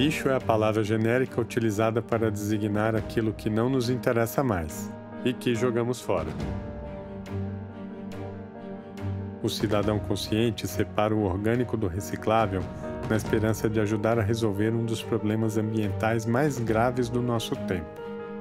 Lixo é a palavra genérica utilizada para designar aquilo que não nos interessa mais e que jogamos fora. O cidadão consciente separa o orgânico do reciclável na esperança de ajudar a resolver um dos problemas ambientais mais graves do nosso tempo.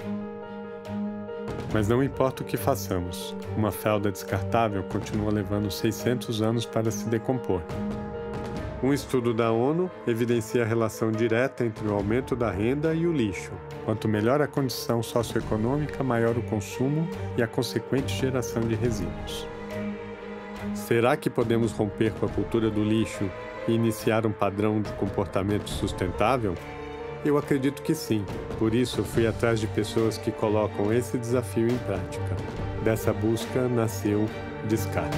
Mas não importa o que façamos, uma fralda descartável continua levando 600 anos para se decompor. Um estudo da ONU evidencia a relação direta entre o aumento da renda e o lixo. Quanto melhor a condição socioeconômica, maior o consumo e a consequente geração de resíduos. Será que podemos romper com a cultura do lixo e iniciar um padrão de comportamento sustentável? Eu acredito que sim. Por isso, fui atrás de pessoas que colocam esse desafio em prática. Dessa busca nasceu Descarte.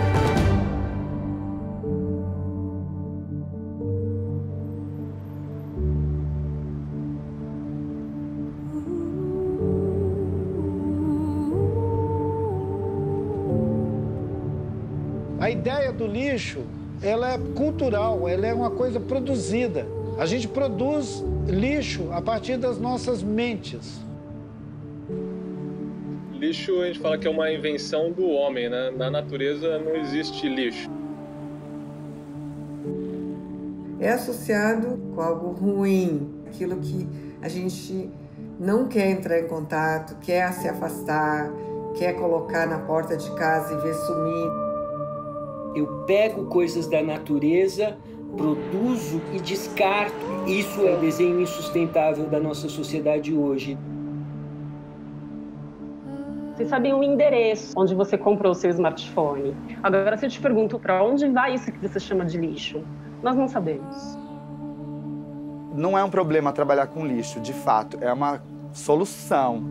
A ideia do lixo, ela é cultural, ela é uma coisa produzida. A gente produz lixo a partir das nossas mentes. Lixo, a gente fala que é uma invenção do homem, né? Na natureza não existe lixo. É associado com algo ruim, aquilo que a gente não quer entrar em contato, quer se afastar, quer colocar na porta de casa e ver sumir. Eu pego coisas da natureza, produzo e descarto. Isso é o desenho insustentável da nossa sociedade hoje. Vocês sabem o endereço onde você comprou o seu smartphone. Agora, se eu te pergunto para onde vai isso que você chama de lixo, nós não sabemos. Não é um problema trabalhar com lixo, de fato. É uma solução.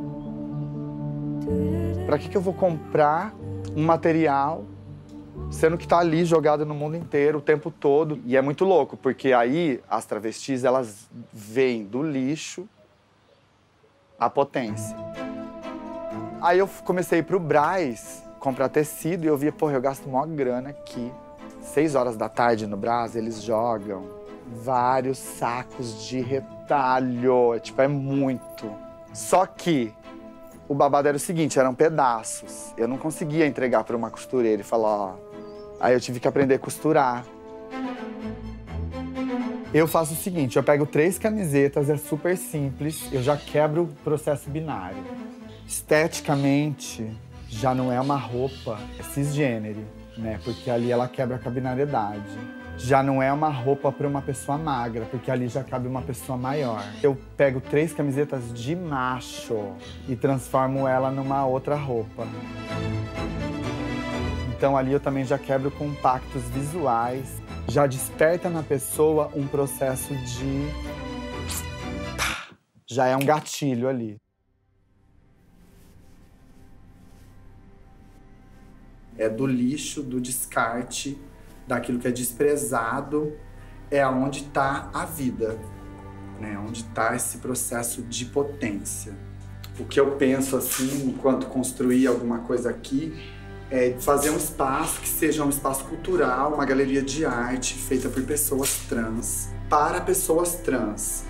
Para que eu vou comprar um material sendo que tá ali jogado no mundo inteiro o tempo todo? E é muito louco, porque aí as travestis, elas veem do lixo a potência. Aí eu comecei a ir pro Brás comprar tecido e eu via, porra, eu gasto maior grana aqui. 6 horas da tarde no Brás, eles jogam vários sacos de retalho. Tipo, é muito. Só que o babado era o seguinte, eram pedaços. Eu não conseguia entregar para uma costureira e falar, ó. Aí eu tive que aprender a costurar. Eu faço o seguinte, eu pego 3 camisetas, é super simples, eu já quebro o processo binário. Esteticamente, já não é uma roupa, é cisgênero, né? Porque ali ela quebra com a binariedade. Já não é uma roupa para uma pessoa magra, porque ali já cabe uma pessoa maior. Eu pego 3 camisetas de macho e transformo ela numa outra roupa. Então ali eu também já quebro compactos visuais. Já desperta na pessoa um processo de... Já é um gatilho ali. É do lixo, do descarte, daquilo que é desprezado, é onde está a vida, né? Onde está esse processo de potência. O que eu penso assim, enquanto construir alguma coisa aqui, é fazer um espaço que seja um espaço cultural, uma galeria de arte feita por pessoas trans, para pessoas trans.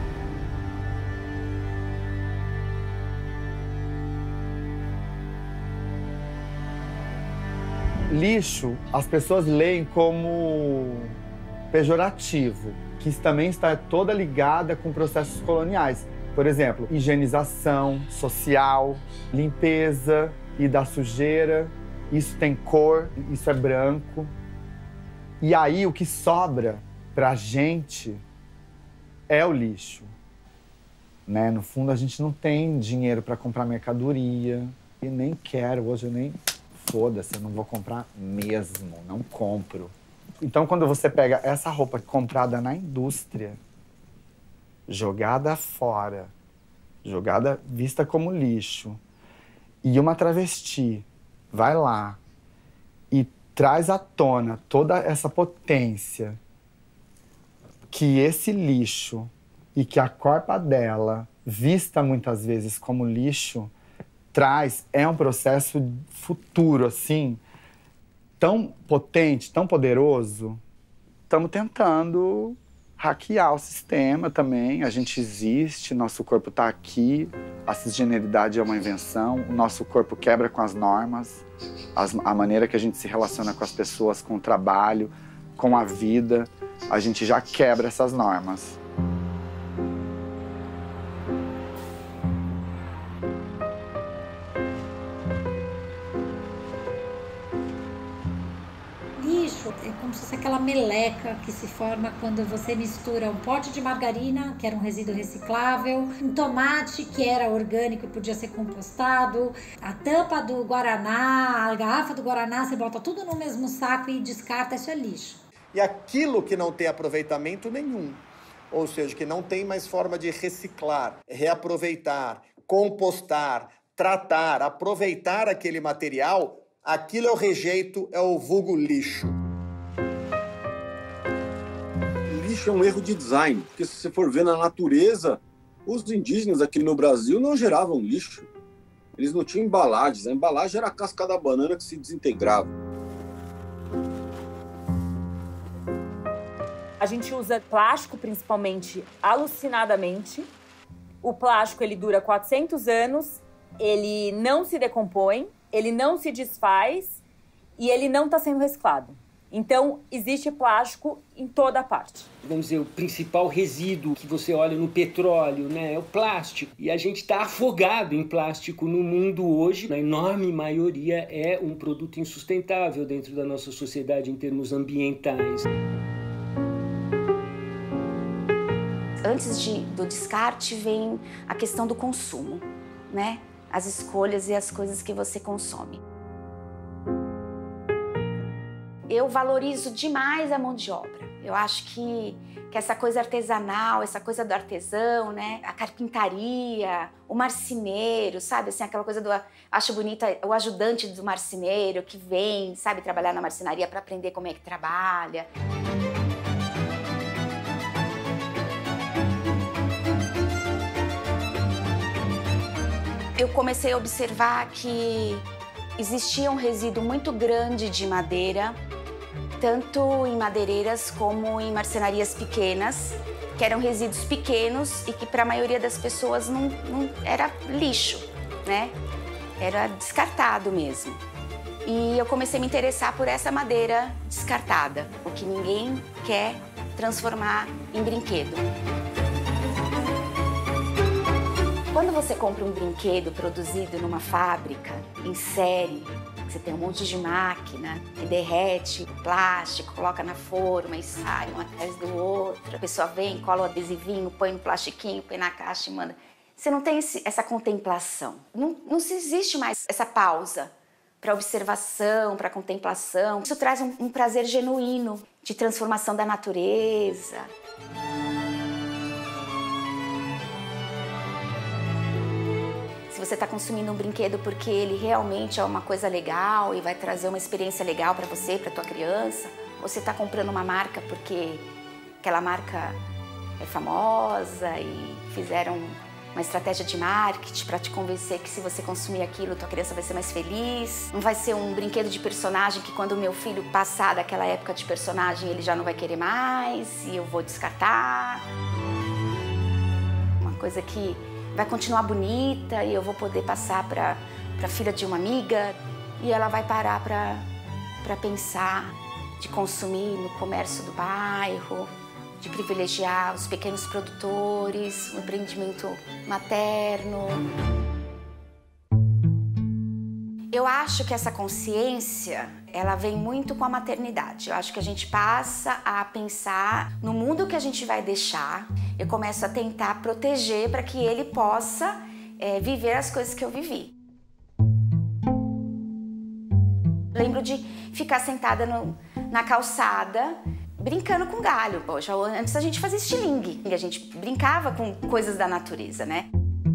Lixo, as pessoas leem como pejorativo, que também está toda ligada com processos coloniais. Por exemplo, higienização social, limpeza e da sujeira. Isso tem cor, isso é branco. E aí o que sobra pra gente é o lixo, né? No fundo a gente não tem dinheiro para comprar mercadoria. E nem quero, hoje eu nem... Foda-se, eu não vou comprar mesmo, não compro. Então quando você pega essa roupa comprada na indústria, jogada fora, jogada, vista como lixo, e uma travesti vai lá e traz à tona toda essa potência que esse lixo e que a corpa dela, vista muitas vezes como lixo, traz, é um processo futuro, assim, tão potente, tão poderoso. Estamos tentando hackear o sistema também. A gente existe, nosso corpo está aqui, a cisgeneridade é uma invenção, o nosso corpo quebra com as normas, a maneira que a gente se relaciona com as pessoas, com o trabalho, com a vida, a gente já quebra essas normas. É como se fosse aquela meleca que se forma quando você mistura um pote de margarina, que era um resíduo reciclável, um tomate, que era orgânico e podia ser compostado, a tampa do guaraná, a garrafa do guaraná, você bota tudo no mesmo saco e descarta, isso é lixo. E aquilo que não tem aproveitamento nenhum, ou seja, que não tem mais forma de reciclar, reaproveitar, compostar, tratar, aproveitar aquele material, aquilo é o rejeito, é o vulgo lixo. Lixo é um erro de design, porque se você for ver na natureza, os indígenas aqui no Brasil não geravam lixo. Eles não tinham embalagens, a embalagem era a casca da banana que se desintegrava. A gente usa plástico principalmente alucinadamente. O plástico ele dura 400 anos, ele não se decompõe, ele não se desfaz e ele não está sendo reciclado. Então, existe plástico em toda a parte. Vamos dizer, o principal resíduo que você olha no petróleo, né, é o plástico. E a gente está afogado em plástico no mundo hoje. Na enorme maioria é um produto insustentável dentro da nossa sociedade em termos ambientais. Antes do descarte vem a questão do consumo, né? As escolhas e as coisas que você consome. Eu valorizo demais a mão de obra. Eu acho que essa coisa artesanal, essa coisa do artesão, né? A carpintaria, o marceneiro, sabe? Assim, aquela coisa do... Acho bonita o ajudante do marceneiro que vem, sabe? Trabalhar na marcenaria para aprender como é que trabalha. Eu comecei a observar que existia um resíduo muito grande de madeira, tanto em madeireiras como em marcenarias pequenas, que eram resíduos pequenos e que para a maioria das pessoas não era lixo, né? Era descartado mesmo. E eu comecei a me interessar por essa madeira descartada, o que ninguém quer transformar em brinquedo. Quando você compra um brinquedo produzido numa fábrica, em série, você tem um monte de máquina que derrete o plástico, coloca na forma e sai um atrás do outro. A pessoa vem, cola o adesivinho, põe no plastiquinho, põe na caixa e manda. Você não tem essa contemplação. Não se existe mais essa pausa para observação, para contemplação. Isso traz um prazer genuíno de transformação da natureza. Se você está consumindo um brinquedo porque ele realmente é uma coisa legal e vai trazer uma experiência legal para você, para tua criança, ou você está comprando uma marca porque aquela marca é famosa e fizeram uma estratégia de marketing para te convencer que se você consumir aquilo, tua criança vai ser mais feliz. Não vai ser um brinquedo de personagem que quando o meu filho passar daquela época de personagem, ele já não vai querer mais e eu vou descartar. Uma coisa que vai continuar bonita e eu vou poder passar para a filha de uma amiga e ela vai parar para pensar de consumir no comércio do bairro, de privilegiar os pequenos produtores, o empreendimento materno. Eu acho que essa consciência, ela vem muito com a maternidade. Eu acho que a gente passa a pensar no mundo que a gente vai deixar. Eu começo a tentar proteger para que ele possa viver as coisas que eu vivi. Lembro de ficar sentada na calçada, brincando com galho. Poxa, antes a gente fazia estilingue. A gente brincava com coisas da natureza, né?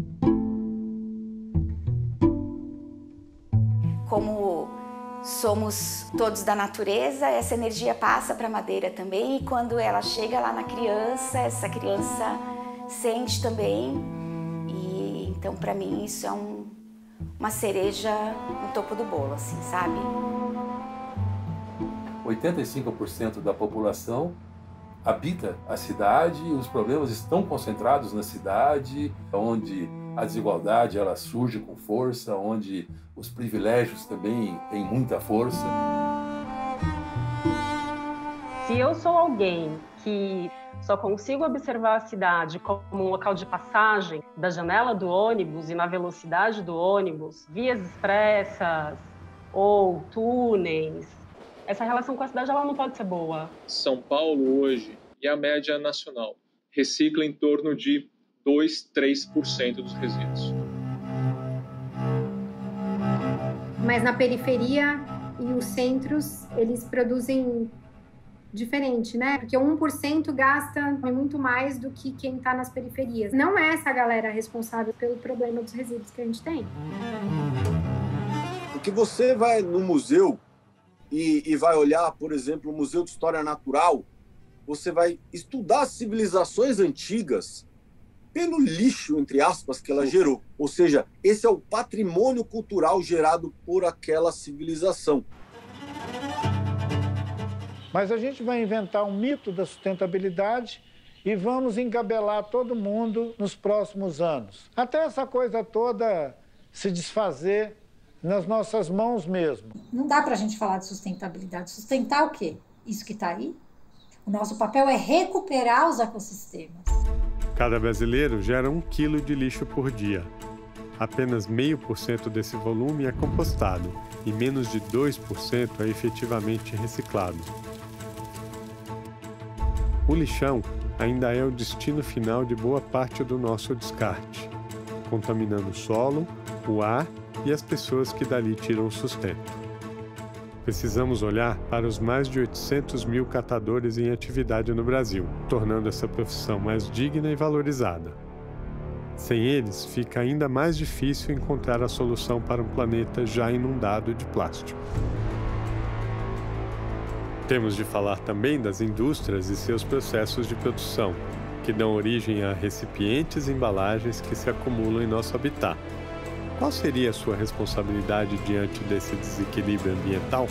Como somos todos da natureza, essa energia passa para a madeira também. E quando ela chega lá na criança, essa criança sente também. E então, para mim, isso é uma cereja no topo do bolo, assim, sabe? 85% da população habita a cidade, os problemas estão concentrados na cidade, onde a desigualdade ela surge com força, onde os privilégios também têm muita força. Se eu sou alguém que só consigo observar a cidade como um local de passagem da janela do ônibus e na velocidade do ônibus, vias expressas ou túneis, essa relação com a cidade ela não pode ser boa. São Paulo hoje, e a média nacional, recicla em torno de 2-3% dos resíduos. Mas na periferia e os centros, eles produzem diferente, né? Porque 1% gasta muito mais do que quem está nas periferias. Não é essa galera responsável pelo problema dos resíduos que a gente tem. Porque você vai no museu e vai olhar, por exemplo, o Museu de História Natural, você vai estudar as civilizações antigas pelo lixo, entre aspas, que ela gerou. Ou seja, esse é o patrimônio cultural gerado por aquela civilização. Mas a gente vai inventar um mito da sustentabilidade e vamos engabelar todo mundo nos próximos anos. Até essa coisa toda se desfazer nas nossas mãos mesmo. Não dá para a gente falar de sustentabilidade. Sustentar o quê? Isso que está aí? O nosso papel é recuperar os ecossistemas. Cada brasileiro gera 1 quilo de lixo por dia. Apenas 0,5% desse volume é compostado e menos de 2% é efetivamente reciclado. O lixão ainda é o destino final de boa parte do nosso descarte, contaminando o solo, o ar e as pessoas que dali tiram o sustento. Precisamos olhar para os mais de 800 mil catadores em atividade no Brasil, tornando essa profissão mais digna e valorizada. Sem eles, fica ainda mais difícil encontrar a solução para um planeta já inundado de plástico. Temos de falar também das indústrias e seus processos de produção, que dão origem a recipientes e embalagens que se acumulam em nosso habitat. Qual seria a sua responsabilidade diante desse desequilíbrio ambiental?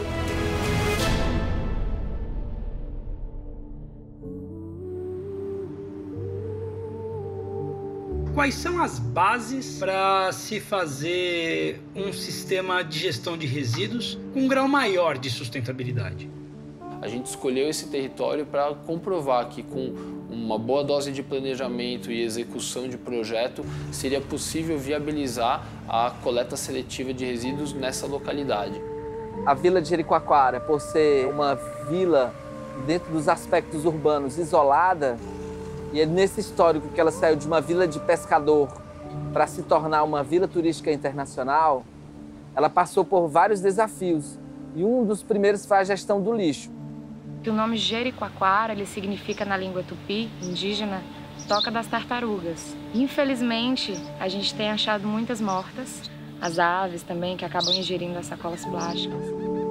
Quais são as bases para se fazer um sistema de gestão de resíduos com um grau maior de sustentabilidade? A gente escolheu esse território para comprovar que com uma boa dose de planejamento e execução de projeto seria possível viabilizar a coleta seletiva de resíduos nessa localidade. A Vila de Jericoacoara, por ser uma vila dentro dos aspectos urbanos isolada, e é nesse histórico que ela saiu de uma vila de pescador para se tornar uma vila turística internacional, ela passou por vários desafios e um dos primeiros foi a gestão do lixo. O nome Jericoacoara, ele significa na língua tupi, indígena, toca das tartarugas. Infelizmente, a gente tem achado muitas mortas, as aves também que acabam ingerindo as sacolas plásticas.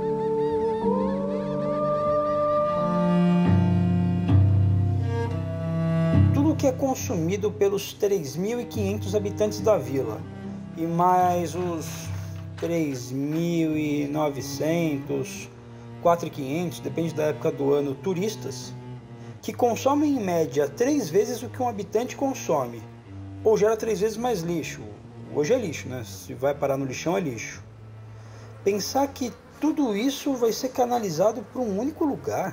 Tudo que é consumido pelos 3.500 habitantes da vila e mais os 3.900, 4.500, depende da época do ano, turistas, que consomem em média 3 vezes o que um habitante consome, ou gera 3 vezes mais lixo. Hoje é lixo, né? Se vai parar no lixão é lixo. Pensar que tudo isso vai ser canalizado para um único lugar.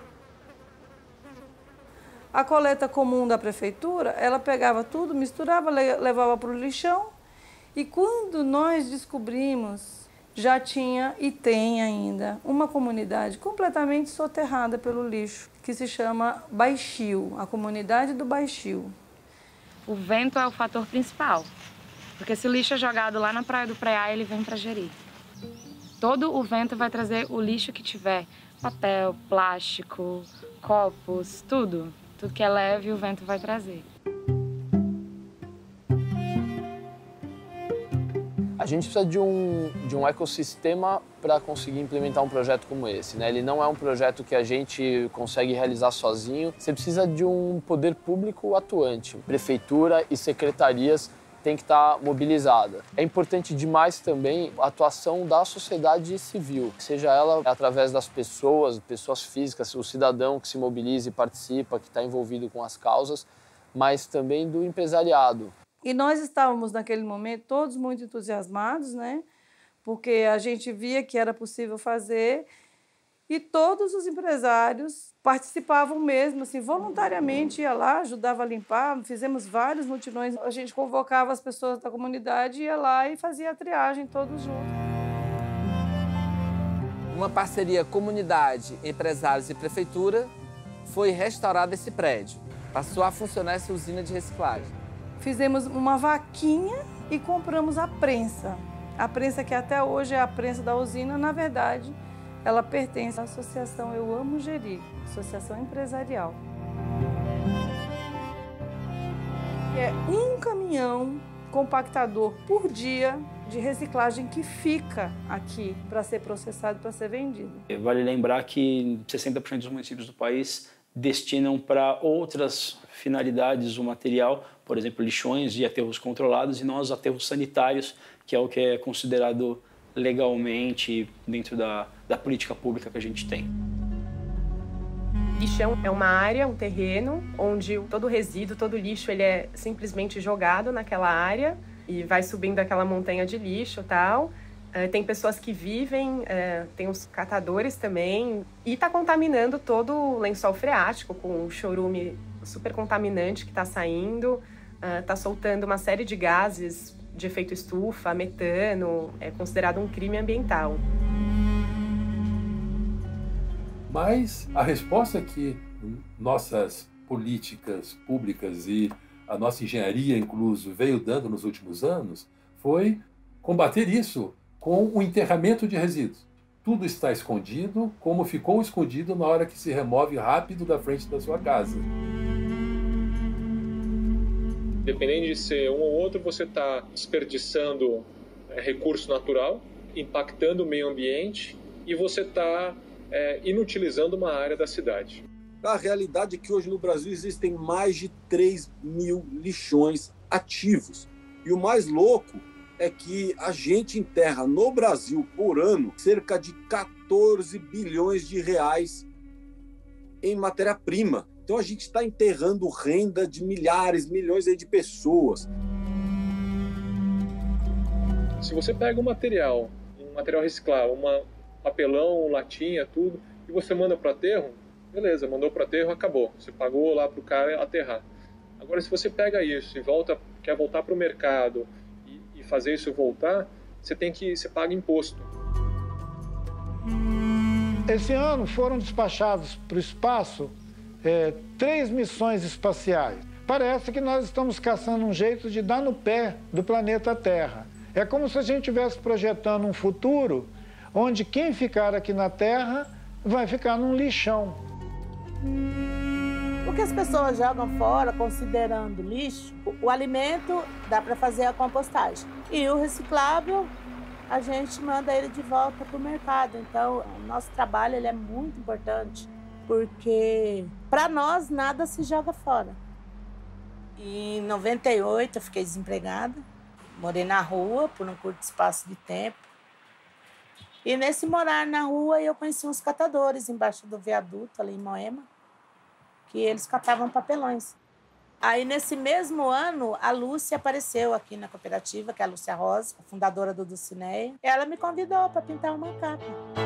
A coleta comum da prefeitura, ela pegava tudo, misturava, levava para o lixão, e quando nós descobrimos, já tinha e tem ainda uma comunidade completamente soterrada pelo lixo, que se chama Baixio, a comunidade do Baixio. O vento é o fator principal, porque se o lixo é jogado lá na Praia do Preá, ele vem para Jeri. Todo o vento vai trazer o lixo que tiver, papel, plástico, copos, tudo. Tudo que é leve, o vento vai trazer. A gente precisa de um ecossistema para conseguir implementar um projeto como esse, né? Ele não é um projeto que a gente consegue realizar sozinho. Você precisa de um poder público atuante. Prefeitura e secretarias tem que estar mobilizada. É importante demais também a atuação da sociedade civil, seja ela através das pessoas físicas, o cidadão que se mobiliza e participa, que está envolvido com as causas, mas também do empresariado. E nós estávamos, naquele momento, todos muito entusiasmados, né? Porque a gente via que era possível fazer e todos os empresários participavam mesmo, assim, voluntariamente, ia lá, ajudava a limpar, fizemos vários mutirões. A gente convocava as pessoas da comunidade, ia lá e fazia a triagem todos juntos. Uma parceria comunidade, empresários e prefeitura, foi restaurado esse prédio. Passou a funcionar essa usina de reciclagem. Fizemos uma vaquinha e compramos a prensa. A prensa que até hoje é a prensa da usina, na verdade, ela pertence à associação Eu Amo Jeri, associação empresarial. É um caminhão compactador por dia de reciclagem que fica aqui para ser processado, para ser vendido. Vale lembrar que 60% dos municípios do país destinam para outras finalidades o material, por exemplo, lixões e aterros controlados, e não os aterros sanitários, que é o que é considerado legalmente dentro da política pública que a gente tem. Lixão é uma área, um terreno, onde todo resíduo, todo lixo, ele é simplesmente jogado naquela área e vai subindo aquela montanha de lixo e tal. Tem pessoas que vivem, tem os catadores também, e está contaminando todo o lençol freático com o chorume super contaminante que está saindo, está soltando uma série de gases de efeito estufa, metano, é considerado um crime ambiental. Mas a resposta que nossas políticas públicas e a nossa engenharia, incluso, veio dando nos últimos anos foi combater isso com o enterramento de resíduos. Tudo está escondido, como ficou escondido na hora que se remove rápido da frente da sua casa. Dependendo de ser um ou outro, você está desperdiçando recurso natural, impactando o meio ambiente e você está inutilizando uma área da cidade. A realidade é que hoje no Brasil existem mais de 3 mil lixões ativos. E o mais louco é que a gente enterra no Brasil, por ano, cerca de 14 bilhões de reais em matéria-prima. Então a gente está enterrando renda de milhares, milhões de pessoas. Se você pega um material reciclável, papelão, latinha, tudo, e você manda para aterro, beleza, mandou para aterro, acabou. Você pagou lá para o cara aterrar. Agora, se você pega isso e quer voltar para o mercado e fazer isso voltar, você paga imposto. Esse ano foram despachados para o espaço 3 missões espaciais. Parece que nós estamos caçando um jeito de dar no pé do planeta Terra. É como se a gente estivesse projetando um futuro onde quem ficar aqui na Terra vai ficar num lixão. O que as pessoas jogam fora, considerando lixo, o alimento dá para fazer a compostagem. E o reciclável, a gente manda ele de volta para o mercado. Então, o nosso trabalho ele é muito importante, porque para nós nada se joga fora. Em 98 eu fiquei desempregada, morei na rua por um curto espaço de tempo. E nesse morar na rua eu conheci uns catadores embaixo do viaduto ali em Moema, que eles catavam papelões. Aí nesse mesmo ano a Lúcia apareceu aqui na cooperativa, que é a Lúcia Rosa, a fundadora do Dulcineia. Ela me convidou para pintar uma capa.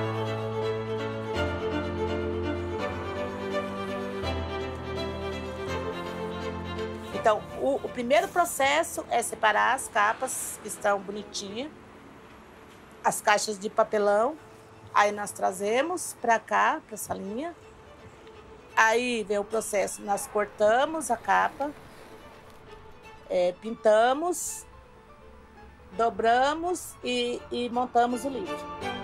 Então, o primeiro processo é separar as capas, que estão bonitinhas, as caixas de papelão. Aí nós trazemos para cá, para essa linha. Aí vem o processo, nós cortamos a capa, pintamos, dobramos e montamos o livro.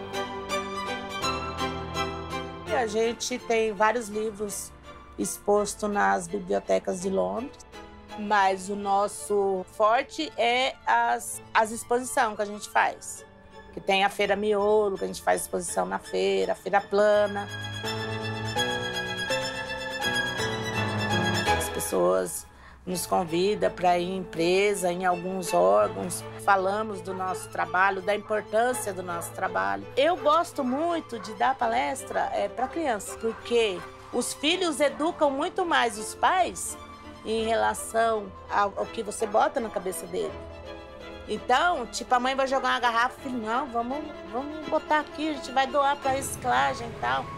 E a gente tem vários livros expostos nas bibliotecas de Londres. Mas o nosso forte é as exposições que a gente faz. Que tem a Feira Miolo, que a gente faz exposição na feira, a Feira Plana. As pessoas nos convida para ir em empresa, em alguns órgãos, falamos do nosso trabalho, da importância do nosso trabalho. Eu gosto muito de dar palestra para crianças, porque os filhos educam muito mais os pais em relação ao que você bota na cabeça dele. Então, tipo, a mãe vai jogar uma garrafa, filho, não, vamos botar aqui, a gente vai doar para reciclagem e tal.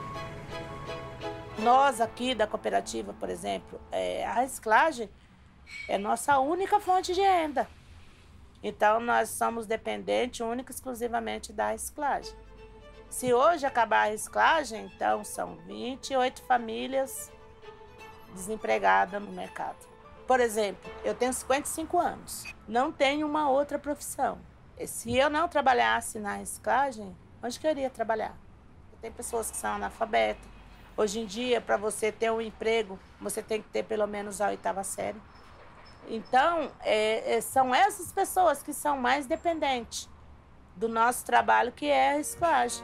Nós aqui da cooperativa, por exemplo, a reciclagem é nossa única fonte de renda. Então, nós somos dependentes única e exclusivamente da reciclagem. Se hoje acabar a reciclagem, então são 28 famílias desempregadas no mercado. Por exemplo, eu tenho 55 anos, não tenho uma outra profissão. Se eu não trabalhasse na reciclagem, onde que eu iria trabalhar? Tem pessoas que são analfabetas. Hoje em dia, para você ter um emprego, você tem que ter pelo menos a 8ª série. Então, são essas pessoas que são mais dependentes do nosso trabalho, que é a reciclagem.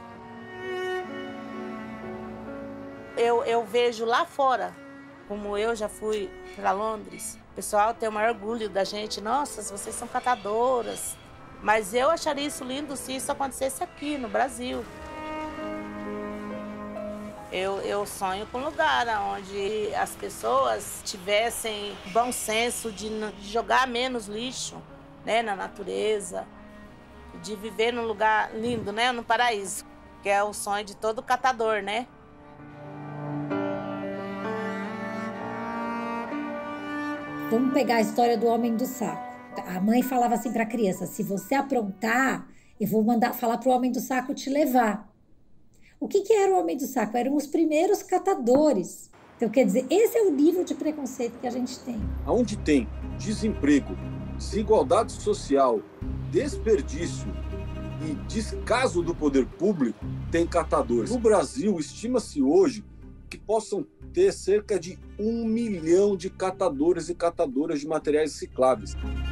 Eu vejo lá fora, como eu já fui para Londres, o pessoal tem o maior orgulho da gente. Nossa, vocês são catadoras. Mas eu acharia isso lindo se isso acontecesse aqui no Brasil. Eu sonho com um lugar onde as pessoas tivessem bom senso de jogar menos lixo, né, na natureza, de viver num lugar lindo, né, no paraíso, que é o sonho de todo catador, né? Vamos pegar a história do homem do saco. A mãe falava assim para a criança: se você aprontar, eu vou mandar falar para o homem do saco te levar. O que era o homem do saco? Eram os primeiros catadores. Então, quer dizer, esse é o nível de preconceito que a gente tem. Onde tem desemprego, desigualdade social, desperdício e descaso do poder público, tem catadores. No Brasil, estima-se hoje que possam ter cerca de 1 milhão de catadores e catadoras de materiais recicláveis.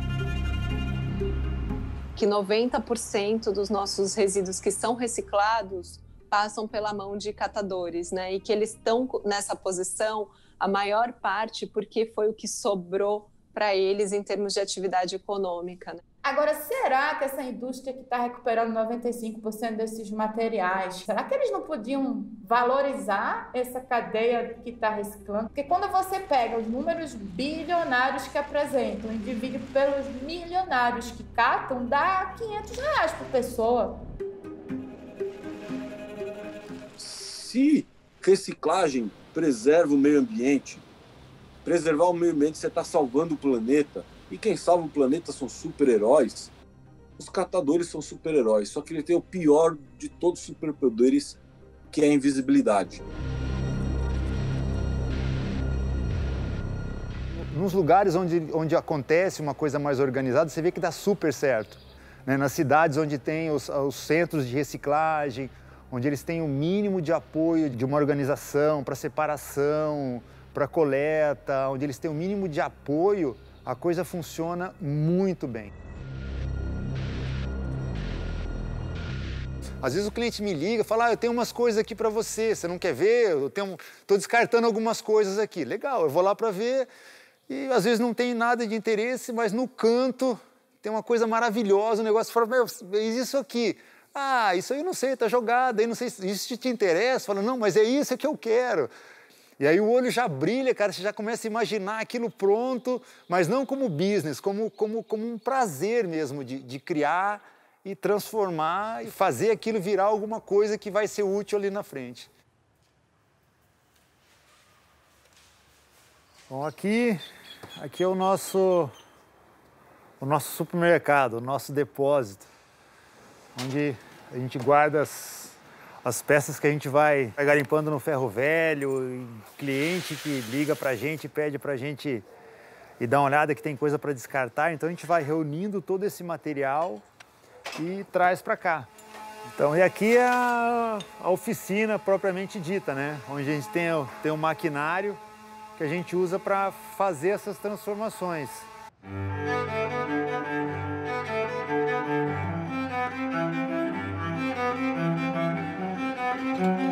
Que 90% dos nossos resíduos que são reciclados passam pela mão de catadores, né? E que eles estão nessa posição, a maior parte, porque foi o que sobrou para eles em termos de atividade econômica, né? Agora, será que essa indústria que está recuperando 95% desses materiais, será que eles não podiam valorizar essa cadeia que está reciclando? Porque quando você pega os números bilionários que apresentam e divide pelos milionários que catam, dá R$500 por pessoa. Se reciclagem preserva o meio ambiente, preservar o meio ambiente, você está salvando o planeta. E quem salva o planeta são super-heróis. Os catadores são super-heróis, só que ele tem o pior de todos os superpoderes, que é a invisibilidade. Nos lugares onde acontece uma coisa mais organizada, você vê que dá super certo. Né? Nas cidades onde tem os centros de reciclagem, onde eles têm o mínimo de apoio de uma organização para separação, para coleta, onde eles têm o mínimo de apoio, a coisa funciona muito bem. Às vezes o cliente me liga e fala: eu tenho umas coisas aqui para você, você não quer ver? Estou descartando algumas coisas aqui. Legal, eu vou lá para ver e às vezes não tem nada de interesse, mas no canto tem uma coisa maravilhosa, um negócio, fala: meu, isso aqui. Ah, isso aí eu não sei, está jogado, aí não sei se isso te interessa. Fala: não, mas é isso que eu quero. E aí o olho já brilha, cara, você já começa a imaginar aquilo pronto, mas não como business, como um prazer mesmo de criar e transformar e fazer aquilo virar alguma coisa que vai ser útil ali na frente. Bom, aqui é o nosso supermercado, o nosso depósito, onde a gente guarda as peças que a gente vai garimpando no ferro velho, cliente que liga pra gente, pede pra gente e dá uma olhada que tem coisa para descartar, então a gente vai reunindo todo esse material e traz para cá. Então, e aqui é a oficina propriamente dita, né? Onde a gente tem um maquinário que a gente usa para fazer essas transformações.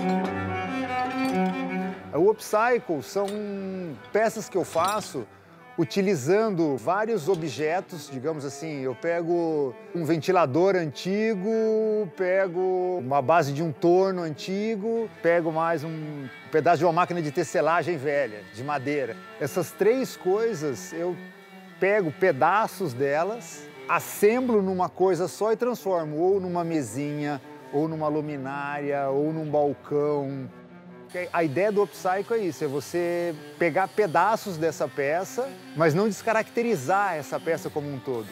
O upcycle são peças que eu faço utilizando vários objetos, digamos assim, eu pego um ventilador antigo, pego uma base de um torno antigo, pego mais um pedaço de uma máquina de tecelagem velha, de madeira. Essas 3 coisas, eu pego pedaços delas, assemblo numa coisa só e transformo ou numa mesinha, ou numa luminária, ou num balcão. A ideia do upcycle é isso, é você pegar pedaços dessa peça, mas não descaracterizar essa peça como um todo.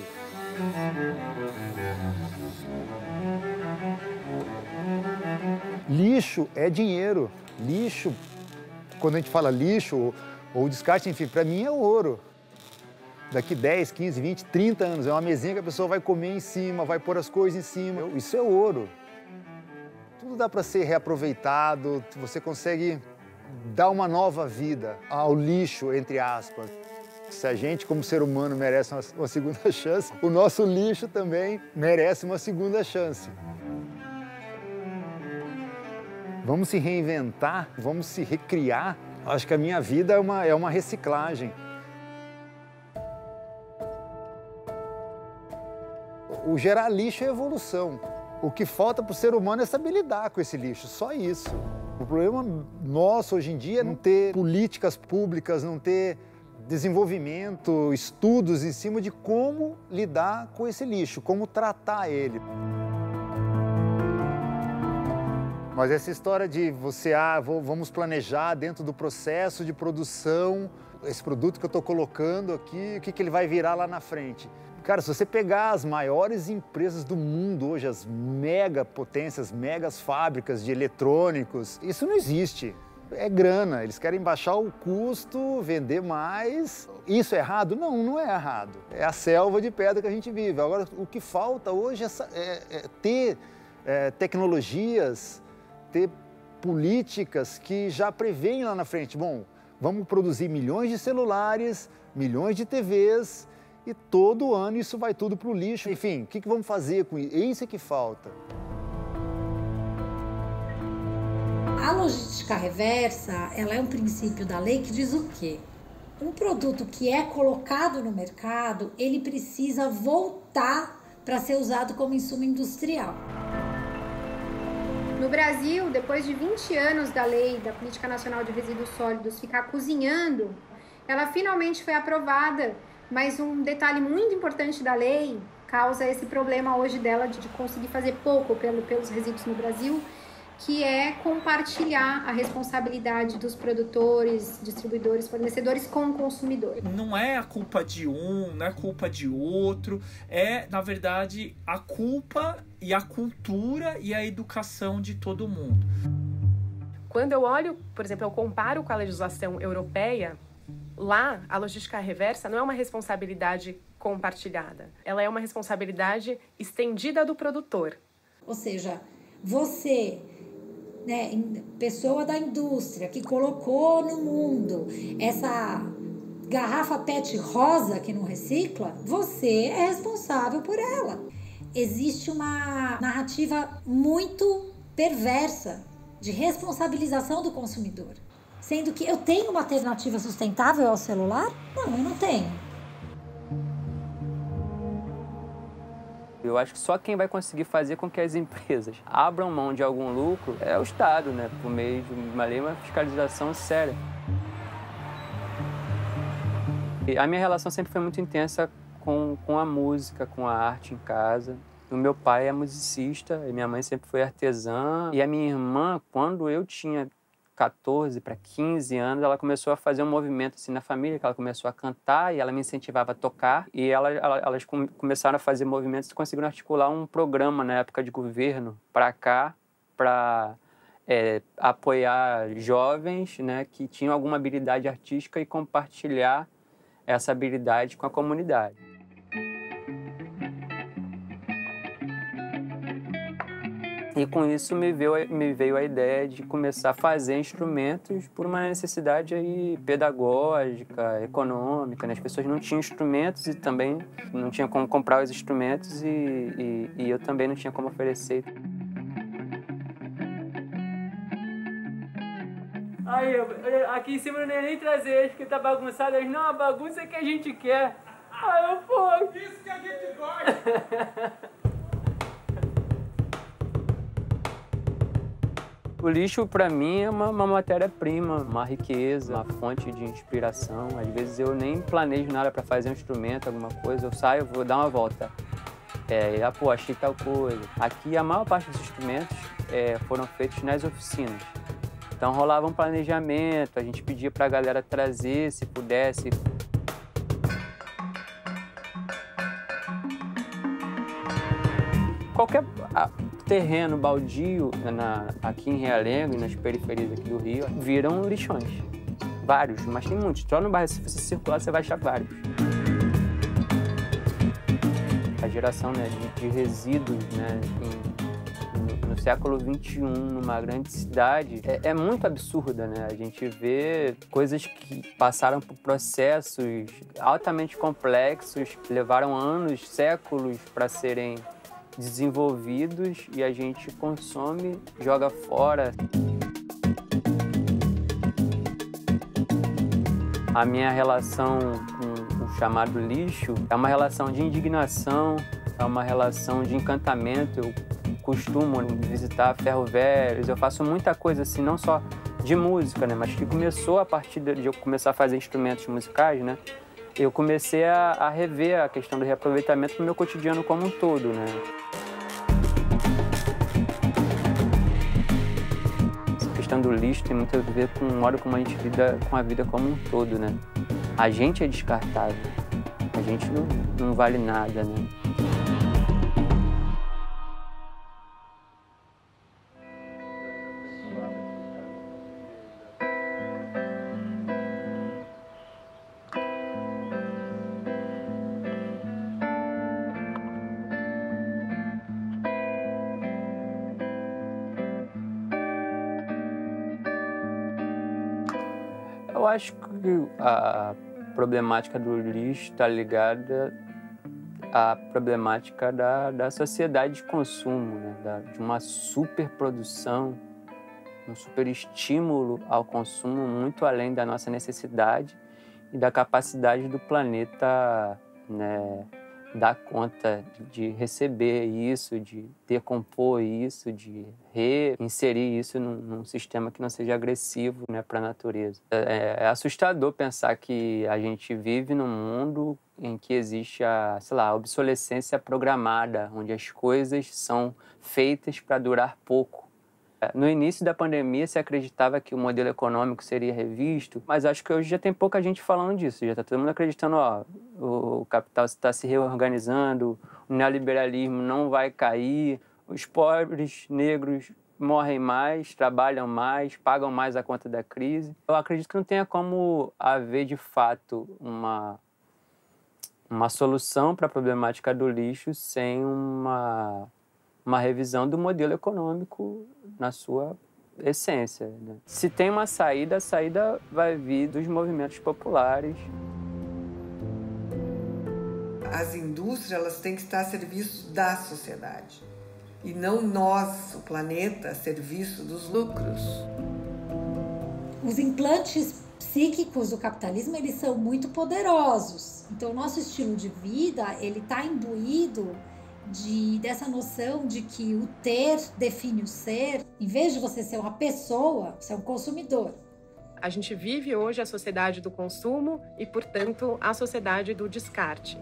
Lixo é dinheiro. Lixo, quando a gente fala lixo ou descarte, enfim, para mim é ouro. Daqui 10, 15, 20, 30 anos, é uma mesinha que a pessoa vai comer em cima, vai pôr as coisas em cima. Isso é ouro. Tudo dá para ser reaproveitado, você consegue dar uma nova vida ao lixo, entre aspas. Se a gente, como ser humano, merece uma segunda chance, o nosso lixo também merece uma segunda chance. Vamos se reinventar, vamos se recriar. Acho que a minha vida é uma reciclagem. O gerar lixo é evolução. O que falta para o ser humano é saber lidar com esse lixo, só isso. O problema nosso hoje em dia é não ter políticas públicas, não ter desenvolvimento, estudos em cima de como lidar com esse lixo, como tratar ele. Mas essa história de você, vamos planejar dentro do processo de produção, esse produto que eu estou colocando aqui, o que ele vai virar lá na frente. Cara, se você pegar as maiores empresas do mundo hoje, as mega potências, megas fábricas de eletrônicos, isso não existe. É grana, eles querem baixar o custo, vender mais. Isso é errado? Não, não é errado. É a selva de pedra que a gente vive. Agora, o que falta hoje é ter tecnologias, ter políticas que já preveem lá na frente. Bom, vamos produzir milhões de celulares, milhões de TVs, e todo ano isso vai tudo para o lixo. Enfim, o que vamos fazer com isso? É isso que falta. A logística reversa, ela é um princípio da lei que diz o quê? Um produto que é colocado no mercado, ele precisa voltar para ser usado como insumo industrial. No Brasil, depois de 20 anos da lei da Política Nacional de Resíduos Sólidos ficar cozinhando, ela finalmente foi aprovada. Mas um detalhe muito importante da lei causa esse problema hoje dela de conseguir fazer pouco pelos resíduos no Brasil, que é compartilhar a responsabilidade dos produtores, distribuidores, fornecedores com o consumidor. Não é a culpa de um, não é a culpa de outro, é, na verdade, a culpa e a cultura e a educação de todo mundo. Quando eu olho, por exemplo, eu comparo com a legislação europeia, lá, a logística reversa não é uma responsabilidade compartilhada. Ela é uma responsabilidade estendida do produtor. Ou seja, você, né, pessoa da indústria que colocou no mundo essa garrafa PET rosa que não recicla, você é responsável por ela. Existe uma narrativa muito perversa de responsabilização do consumidor. Sendo que eu tenho uma alternativa sustentável ao celular? Não, eu não tenho. Eu acho que só quem vai conseguir fazer com que as empresas abram mão de algum lucro é o Estado, né? Por meio de uma lei, uma fiscalização séria. E a minha relação sempre foi muito intensa com a música, com a arte em casa. O meu pai é musicista, e minha mãe sempre foi artesã. E a minha irmã, quando eu tinha 14 para 15 anos, ela começou a fazer um movimento assim na família, que ela começou a cantar e ela me incentivava a tocar. E elas começaram a fazer movimentos e conseguiram articular um programa na época de governo para cá, para apoiar jovens, né, que tinham alguma habilidade artística e compartilhar essa habilidade com a comunidade. E com isso me veio a ideia de começar a fazer instrumentos por uma necessidade aí pedagógica, econômica, né? As pessoas não tinham instrumentos e também não tinham como comprar os instrumentos e eu também não tinha como oferecer. Aí, aqui em cima não ia nem trazer eles, porque tá bagunçado. Eles, não, a bagunça é que a gente quer. Aí eu, pô... Isso que a gente gosta! O lixo, para mim, é uma matéria-prima, uma riqueza, uma fonte de inspiração. Às vezes eu nem planejo nada para fazer um instrumento, alguma coisa. Eu saio, vou dar uma volta. Pô, achei tal coisa. Aqui, a maior parte dos instrumentos foram feitos nas oficinas. Então, rolava um planejamento, a gente pedia para a galera trazer, se pudesse. Qualquer terreno baldio aqui em Realengo e nas periferias aqui do Rio viram lixões. Vários, mas tem muitos. Só no bairro, se você circular, você vai achar vários. A geração, né, de resíduos, né, no século XXI, numa grande cidade, é muito absurda, né? A gente vê coisas que passaram por processos altamente complexos, levaram anos, séculos para serem desenvolvidos e a gente consome, joga fora. A minha relação com o chamado lixo é uma relação de indignação, é uma relação de encantamento. Eu costumo visitar ferro velhos, eu faço muita coisa assim, não só de música, né, mas que começou a partir de eu começar a fazer instrumentos musicais, né? Eu comecei a rever a questão do reaproveitamento no meu cotidiano como um todo, né? Essa questão do lixo tem muito a ver com o modo como a gente lida com a vida como um todo, né? A gente é descartável, a gente não vale nada, né? Eu acho que a problemática do lixo está ligada à problemática da sociedade de consumo, né? De uma superprodução, um superestímulo ao consumo muito além da nossa necessidade e da capacidade do planeta, né, dar conta de receber isso, de decompor isso, de reinserir isso num sistema que não seja agressivo, né, para a natureza. É assustador pensar que a gente vive num mundo em que existe a obsolescência programada, onde as coisas são feitas para durar pouco. No início da pandemia, se acreditava que o modelo econômico seria revisto, mas acho que hoje já tem pouca gente falando disso. Já está todo mundo acreditando, o capital está se reorganizando, o neoliberalismo não vai cair, os pobres negros morrem mais, trabalham mais, pagam mais a conta da crise. Eu acredito que não tenha como haver, de fato, uma solução para a problemática do lixo sem uma revisão do modelo econômico na sua essência, né? Se tem uma saída, a saída vai vir dos movimentos populares. As indústrias, elas têm que estar a serviço da sociedade e não nós, o planeta, a serviço dos lucros. Os implantes psíquicos do capitalismo, eles são muito poderosos. Então, o nosso estilo de vida, ele está imbuído dessa noção de que o ter define o ser. Em vez de você ser uma pessoa, você é um consumidor. A gente vive hoje a sociedade do consumo e, portanto, a sociedade do descarte.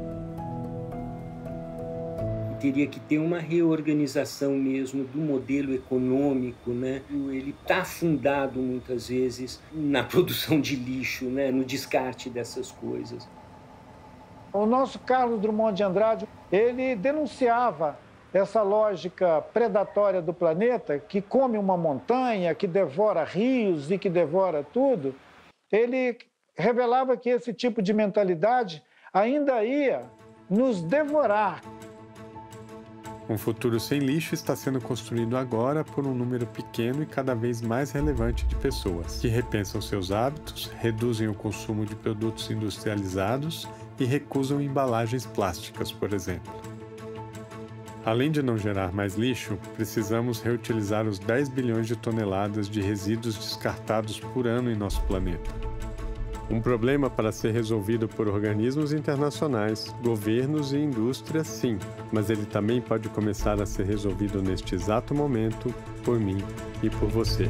Teria que ter uma reorganização mesmo do modelo econômico, né? Ele está fundado muitas vezes na produção de lixo, né? No descarte dessas coisas. O nosso Carlos Drummond de Andrade, ele denunciava essa lógica predatória do planeta, que come uma montanha, que devora rios e que devora tudo. Ele revelava que esse tipo de mentalidade ainda ia nos devorar. Um futuro sem lixo está sendo construído agora por um número pequeno e cada vez mais relevante de pessoas que repensam seus hábitos, reduzem o consumo de produtos industrializados e recusam embalagens plásticas, por exemplo. Além de não gerar mais lixo, precisamos reutilizar os 10 bilhões de toneladas de resíduos descartados por ano em nosso planeta. Um problema para ser resolvido por organismos internacionais, governos e indústrias, sim, mas ele também pode começar a ser resolvido neste exato momento, por mim e por você.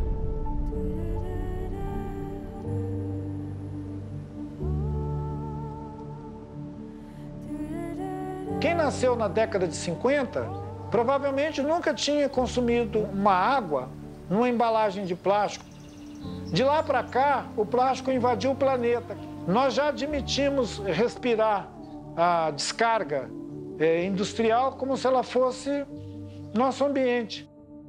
Quem nasceu na década de 50 provavelmente nunca tinha consumido uma água numa embalagem de plástico. De lá para cá, o plástico invadiu o planeta. Nós já admitimos respirar a descarga industrial como se ela fosse nosso ambiente.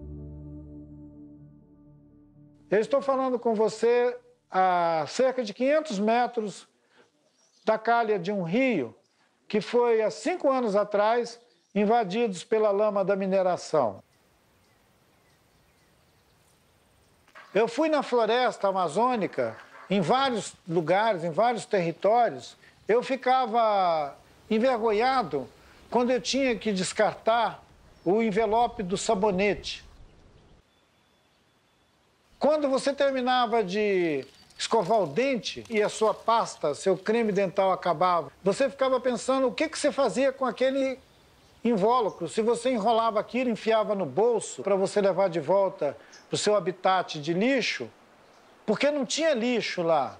Eu estou falando com você a cerca de 500 metros da calha de um rio que foi, há 5 anos atrás, invadidos pela lama da mineração. Eu fui na floresta amazônica, em vários lugares, em vários territórios. Eu ficava envergonhado quando eu tinha que descartar o envelope do sabonete. Quando você terminava de escovar o dente e a sua pasta, seu creme dental acabava, você ficava pensando o que você fazia com aquele invólucro. Se você enrolava aquilo, enfiava no bolso para você levar de volta para o seu habitat de lixo, porque não tinha lixo lá.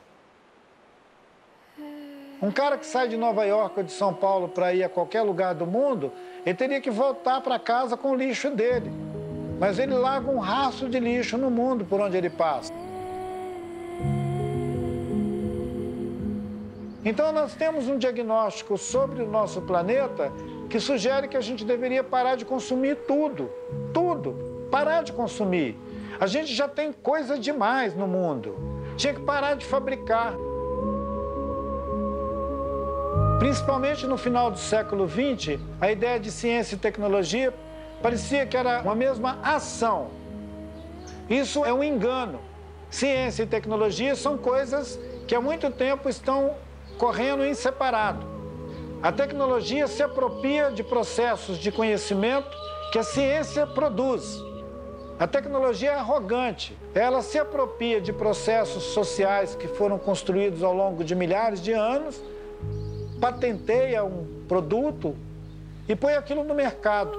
Um cara que sai de Nova York ou de São Paulo para ir a qualquer lugar do mundo, ele teria que voltar para casa com o lixo dele. Mas ele larga um rastro de lixo no mundo por onde ele passa. Então nós temos um diagnóstico sobre o nosso planeta que sugere que a gente deveria parar de consumir tudo. Parar de consumir. A gente já tem coisa demais no mundo. Tinha que parar de fabricar. Principalmente no final do século XX, a ideia de ciência e tecnologia parecia que era uma mesma ação. Isso é um engano. Ciência e tecnologia são coisas que há muito tempo estão correndo em separado. A tecnologia se apropria de processos de conhecimento que a ciência produz. A tecnologia é arrogante. Ela se apropria de processos sociais que foram construídos ao longo de milhares de anos, patenteia um produto e põe aquilo no mercado.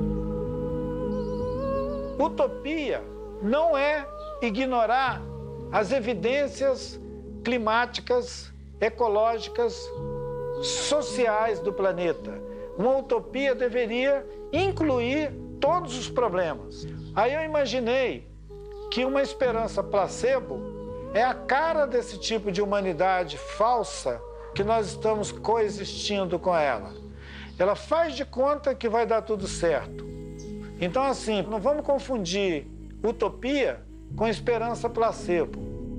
Utopia não é ignorar as evidências climáticas, ecológicas, sociais do planeta. Uma utopia deveria incluir todos os problemas. Aí eu imaginei que uma esperança placebo é a cara desse tipo de humanidade falsa que nós estamos coexistindo com ela. Ela faz de conta que vai dar tudo certo. Então, assim, não vamos confundir utopia com esperança placebo.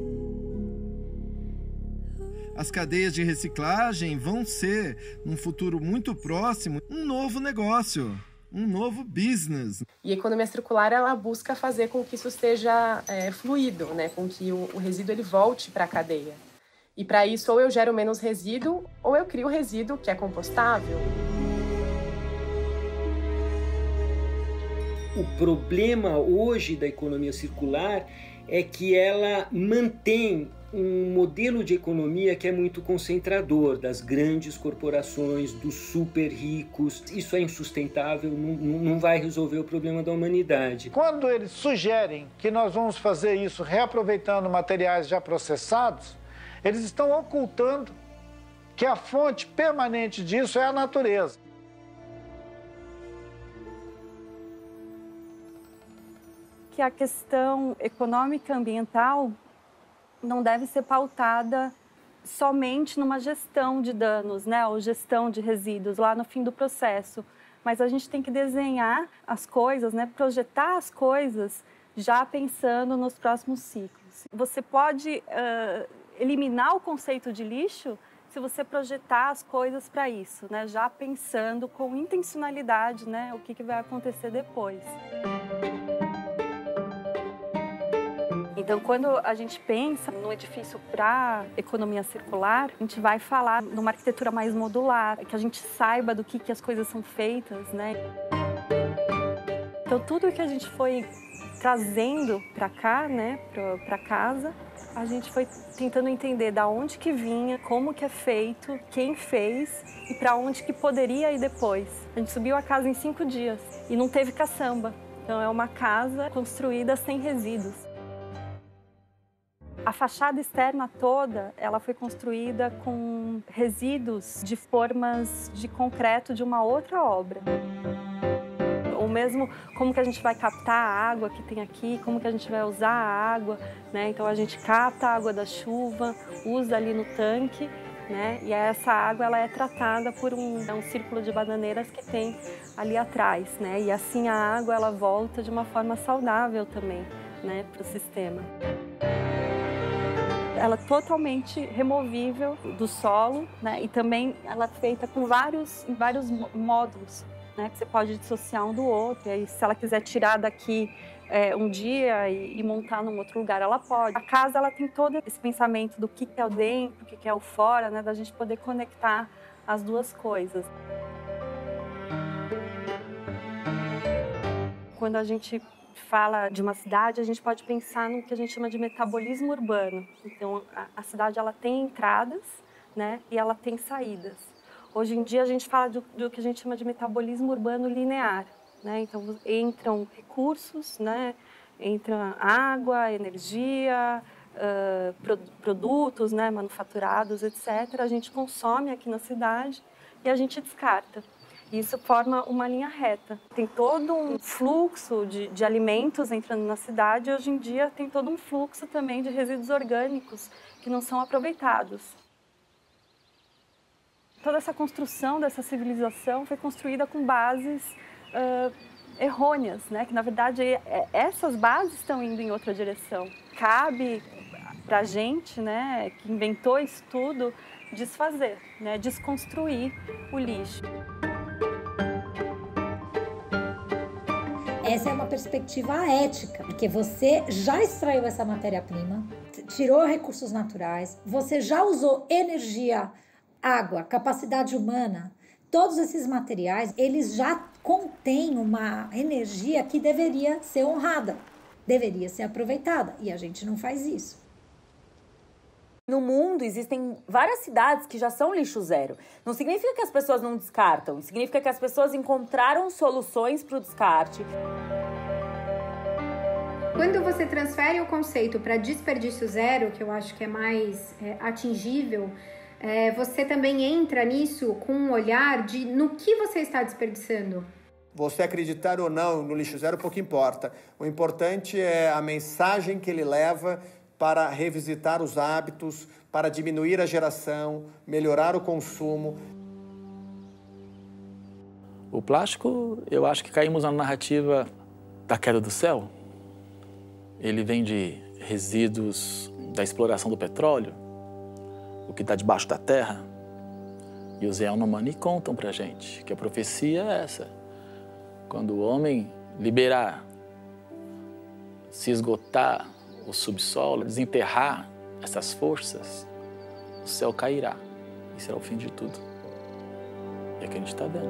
As cadeias de reciclagem vão ser, num futuro muito próximo, um novo negócio, um novo business. E a economia circular, ela busca fazer com que isso esteja fluido, né? Com que o resíduo ele volte para a cadeia. E para isso, ou eu gero menos resíduo, ou eu crio resíduo que é compostável. O problema hoje da economia circular é que ela mantém um modelo de economia que é muito concentrador, das grandes corporações, dos super ricos. Isso é insustentável, não vai resolver o problema da humanidade. Quando eles sugerem que nós vamos fazer isso reaproveitando materiais já processados, eles estão ocultando que a fonte permanente disso é a natureza. Que a questão econômica e ambiental não deve ser pautada somente numa gestão de danos, né, ou gestão de resíduos lá no fim do processo, mas a gente tem que desenhar as coisas, né, projetar as coisas já pensando nos próximos ciclos. Você pode eliminar o conceito de lixo se você projetar as coisas para isso, né, já pensando com intencionalidade, né, o que vai acontecer depois. Então, quando a gente pensa no edifício para economia circular, a gente vai falar numa arquitetura mais modular, que a gente saiba do que as coisas são feitas, né? Então tudo que a gente foi trazendo para cá, né, para casa, a gente foi tentando entender da onde que vinha, como que é feito, quem fez e para onde que poderia ir depois. A gente subiu a casa em 5 dias e não teve caçamba. Então é uma casa construída sem resíduos. A fachada externa toda, ela foi construída com resíduos de formas de concreto de uma outra obra. Ou mesmo como que a gente vai captar a água que tem aqui, como que a gente vai usar a água, né? Então a gente capta a água da chuva, usa ali no tanque, né? E essa água ela é tratada por um círculo de bananeiras que tem ali atrás, né? E assim a água ela volta de uma forma saudável também, né, para o sistema. Ela é totalmente removível do solo, né? E também ela é feita com vários módulos, né? Que você pode dissociar um do outro. E aí, se ela quiser tirar daqui um dia e montar num outro lugar, ela pode. A casa ela tem todo esse pensamento do que é o dentro, o que é o fora, né? Da gente poder conectar as duas coisas. Quando a gente fala de uma cidade, a gente pode pensar no que a gente chama de metabolismo urbano. Então, a cidade ela tem entradas, né, e ela tem saídas. Hoje em dia, a gente fala do que a gente chama de metabolismo urbano linear, né? Então, entram recursos, né, entra água, energia, produtos, né, manufaturados, etc. A gente consome aqui na cidade e a gente descarta. Isso forma uma linha reta. Tem todo um fluxo de alimentos entrando na cidade e hoje em dia tem todo um fluxo também de resíduos orgânicos que não são aproveitados. Toda essa construção dessa civilização foi construída com bases errôneas, né? Que na verdade essas bases estão indo em outra direção. Cabe para a gente, né, que inventou isso tudo, desfazer, né, desconstruir o lixo. Essa é uma perspectiva ética, porque você já extraiu essa matéria-prima, tirou recursos naturais, você já usou energia, água, capacidade humana. Todos esses materiais, eles já contêm uma energia que deveria ser honrada, deveria ser aproveitada, e a gente não faz isso. No mundo existem várias cidades que já são lixo zero. Não significa que as pessoas não descartam, significa que as pessoas encontraram soluções para o descarte. Quando você transfere o conceito para desperdício zero, que eu acho que é mais atingível, você também entra nisso com um olhar de no que você está desperdiçando. Você acreditar ou não no lixo zero, pouco importa. O importante é a mensagem que ele leva para revisitar os hábitos, para diminuir a geração, melhorar o consumo. O plástico, eu acho que caímos na narrativa da queda do céu. Ele vem de resíduos da exploração do petróleo, o que está debaixo da terra. E os Yanomami contam pra gente que a profecia é essa. Quando o homem liberar, se esgotar o subsolo, desenterrar essas forças, o céu cairá. E será o fim de tudo. É o que a gente está vendo.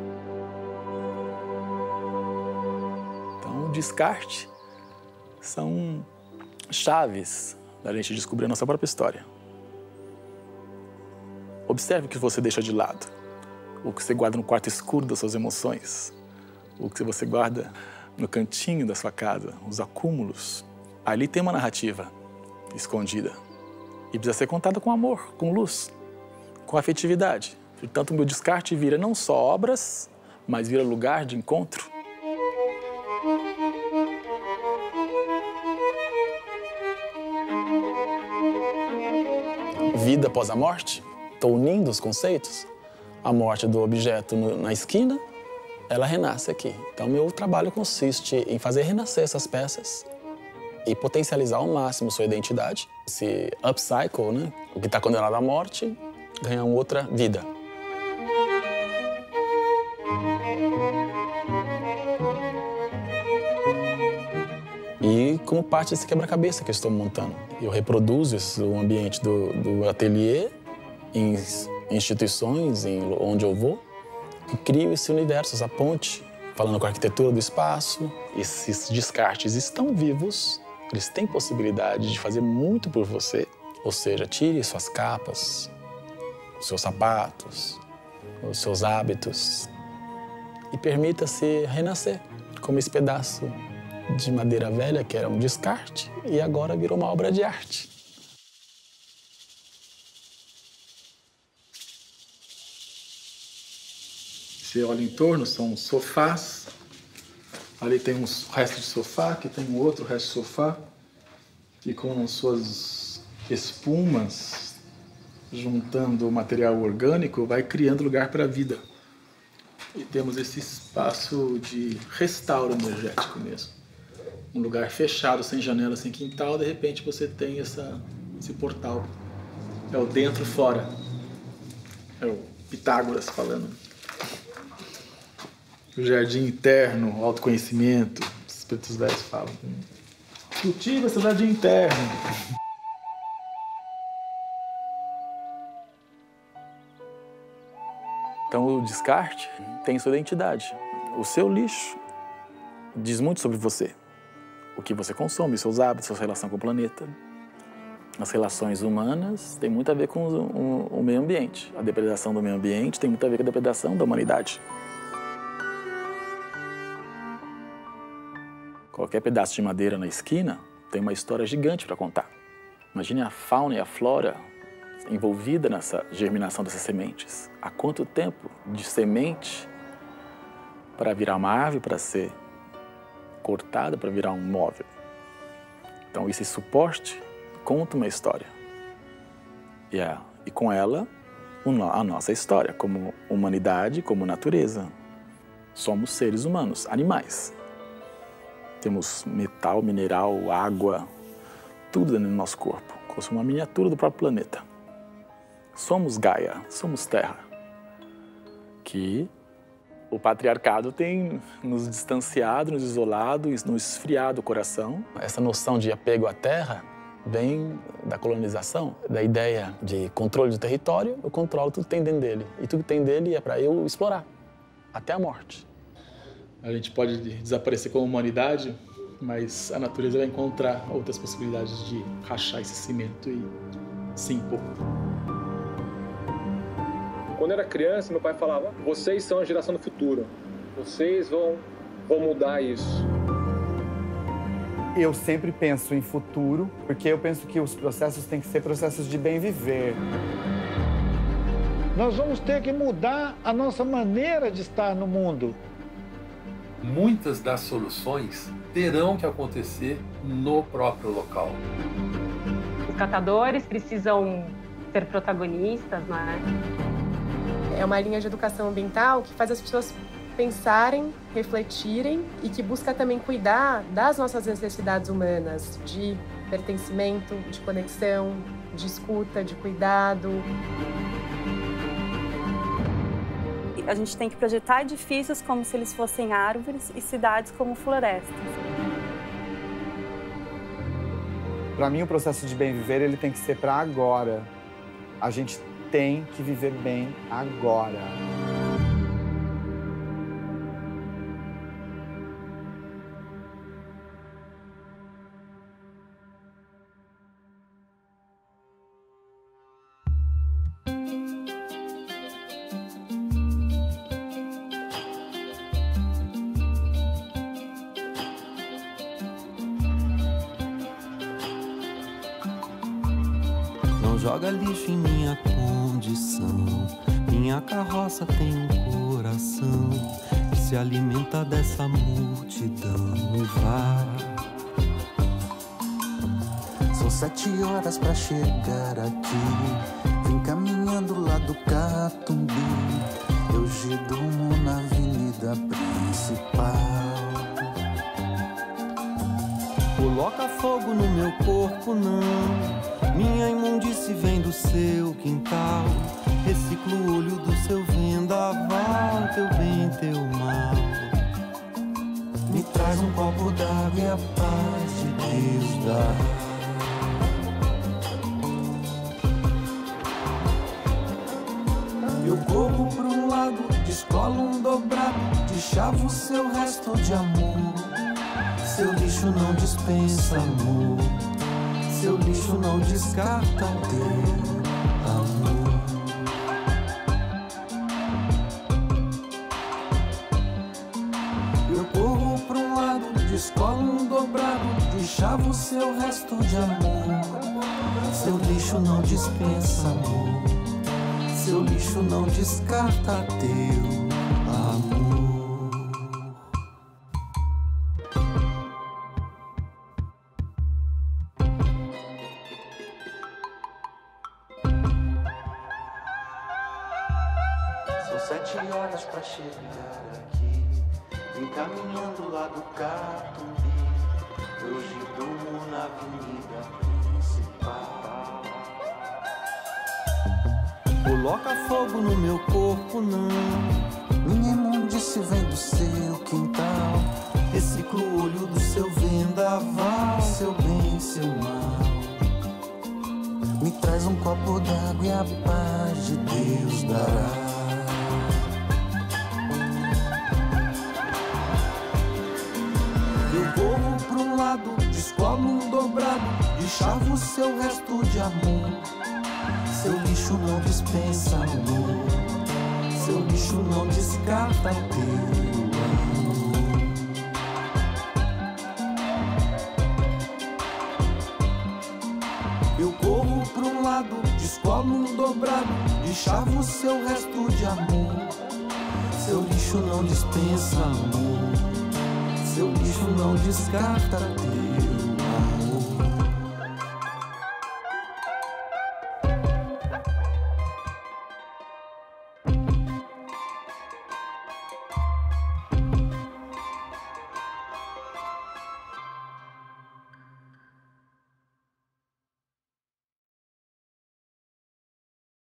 Então, o descarte são chaves da gente descobrir a nossa própria história. Observe o que você deixa de lado, o que você guarda no quarto escuro das suas emoções, o que você guarda no cantinho da sua casa, os acúmulos. Ali tem uma narrativa escondida e precisa ser contada com amor, com luz, com afetividade. Portanto, o meu descarte vira não só obras, mas vira lugar de encontro. Vida após a morte? Estou unindo os conceitos. A morte do objeto na esquina, ela renasce aqui. Então, meu trabalho consiste em fazer renascer essas peças e potencializar ao máximo sua identidade. Esse upcycle, né? O que está condenado à morte, ganha uma outra vida. E como parte desse quebra-cabeça que eu estou montando. Eu reproduzo o ambiente do ateliê em instituições onde eu vou e crio esse universo, essa ponte Falando com a arquitetura do espaço, esses descartes estão vivos, eles têm possibilidade de fazer muito por você. Ou seja, tire suas capas, os seus sapatos, os seus hábitos e permita-se renascer, como esse pedaço de madeira velha que era um descarte e agora virou uma obra de arte. Você olha em torno, são sofás. Ali tem um resto de sofá, aqui tem um outro resto de sofá. E com suas espumas, juntando o material orgânico, vai criando lugar para a vida. E temos esse espaço de restauro energético mesmo. Um lugar fechado, sem janela, sem quintal, de repente você tem esse portal. É o dentro-fora. É o Pitágoras falando. O jardim interno, o autoconhecimento, os espíritos velhos falam. Cultiva seu jardim interno. Então o descarte tem sua identidade. O seu lixo diz muito sobre você. O que você consome, seus hábitos, sua relação com o planeta. As relações humanas têm muito a ver com o meio ambiente. A depredação do meio ambiente tem muito a ver com a depredação da humanidade. Qualquer pedaço de madeira na esquina tem uma história gigante para contar. Imagine a fauna e a flora envolvida nessa germinação dessas sementes. Há quanto tempo de semente para virar uma árvore, para ser cortada, para virar um móvel. Então, esse suporte conta uma história. E com ela, a nossa história, como humanidade, como natureza. Somos seres humanos, animais. Temos metal, mineral, água, tudo dentro do nosso corpo. Como uma miniatura do próprio planeta. Somos Gaia, somos Terra. Que o patriarcado tem nos distanciado, nos isolado, nos esfriado o coração. Essa noção de apego à Terra vem da colonização, da ideia de controle do território. Eu controlo tudo que tem dentro dele. E tudo que tem dele é para eu explorar, até a morte. A gente pode desaparecer como humanidade, mas a natureza vai encontrar outras possibilidades de rachar esse cimento e se impor. Quando eu era criança, meu pai falava: vocês são a geração do futuro. Vocês vão mudar isso. Eu sempre penso em futuro, porque eu penso que os processos têm que ser processos de bem viver. Nós vamos ter que mudar a nossa maneira de estar no mundo. Muitas das soluções terão que acontecer no próprio local. Os catadores precisam ser protagonistas, né? É uma linha de educação ambiental que faz as pessoas pensarem, refletirem e que busca também cuidar das nossas necessidades humanas, de pertencimento, de conexão, de escuta, de cuidado. A gente tem que projetar edifícios como se eles fossem árvores e cidades como florestas. Para mim, o processo de bem viver ele tem que ser para agora. A gente tem que viver bem agora. Joga lixo em minha condição. Minha carroça tem um coração que se alimenta dessa multidão e vai. São 7 horas pra chegar aqui. Vim caminhando lá do Catumbi. Eu gidumo na avenida principal. Coloca fogo no meu corpo, não. Minha imundície vem do seu quintal. Reciclo o olho do seu vendaval. Teu bem, teu mal. Me traz um copo d'água e a paz de Deus dá. Eu corro pra um lado, descolo um dobrado. deixava o seu resto de amor. Seu lixo não dispensa amor, seu lixo não descarta o teu amor. Eu corro pra um lado, descolo um dobrado, deixava o seu resto de amor. Seu lixo não dispensa amor, seu lixo não descarta teu amor. São 7 horas pra chegar aqui, encaminhando lá do Catumbi. Hoje durmo na avenida principal. Coloca fogo no meu corpo, não. Minha imundice vem do seu quintal. Reciclo o olho do seu vendaval, seu bem, seu mal. Me traz um copo d'água e a paz de Deus dará. Eu corro pra um lado, descolo um dobrado, deixava o seu resto de amor. Seu lixo não dispensa amor, seu lixo não descarta teu amor. Eu corro pra um lado, descolo um dobrado, deixava o seu resto de amor. Seu lixo não dispensa amor, seu lixo não descarta teu amor.